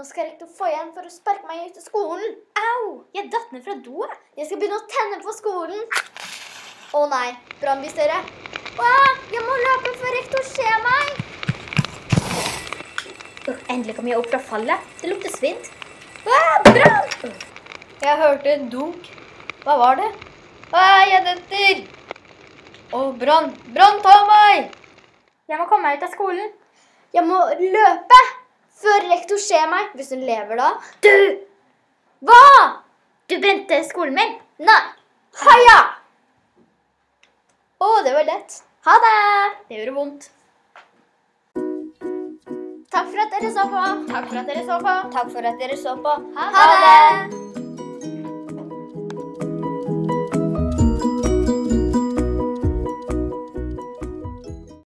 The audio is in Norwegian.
skal rektor få igjen for å sparke meg ut av skolen. Au! Jeg datt ned fra doet. Jeg skal begynne å tenne på skolen. Å nei, brannbystere. Jeg må løpe før rektor ser meg. Endelig kom jeg opp fra fallet. Det lukter svint. Brann! Jeg hørte en dunk. Hva var det? Jeg detter. Brann! Brann, ta meg! Jeg må komme meg ut av skolen. Jeg må løpe før rektor ser meg, hvis hun lever da. Du! Hva? Du brente skolen min. Nei. Haja! Det var lett. Ha det! Det gjorde vondt. Takk for at dere så på. Takk for at dere så på. Takk for at dere så på. Ha det!